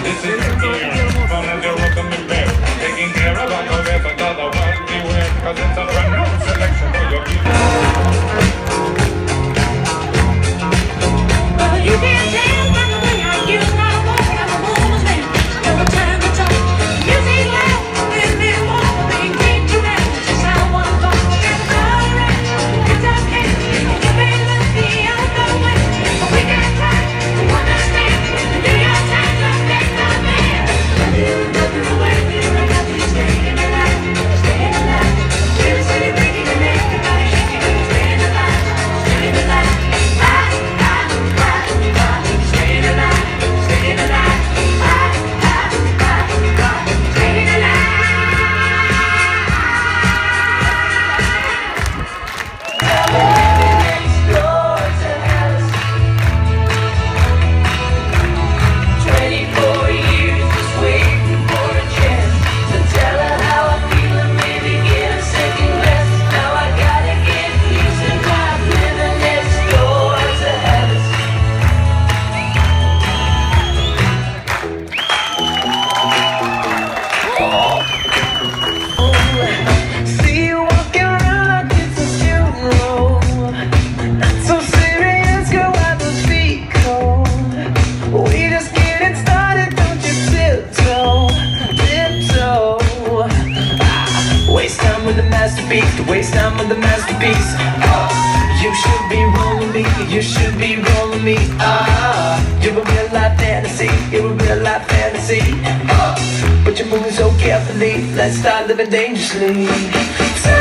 This is the year. Fun as you're welcoming back. Taking care of our progress, another one beware. Cause it's a brand new selection for your people. Well, you can't tell by the way I use my voice. I'm a woman's man. Every time I talk, music loud, and then more. Being deep to rap, just how I talk. It's alright, it's okay. You may look the other way, but we can try to understand. Do your time to make the man. Nothing away, I got you staying alive, staying alive. Feel the city breaking and everybody shaking. Staying alive, staying alive. Staying alive, staying alive. Staying alive. 24 years just waiting for a chance to tell her how I feel and maybe get a second glance. Now I gotta get used to not living next door to Alice. See you walking around like it's a funeral. Not so serious, girl, why those feet cold? We just getting started, don't you tiptoe, tiptoe. Waste time with the masterpiece, to waste time with the masterpiece. You should be rolling me, you should be rolling me. You're a real life fantasy, you're a real life fantasy. But you're moving so carefully, let's start living dangerously.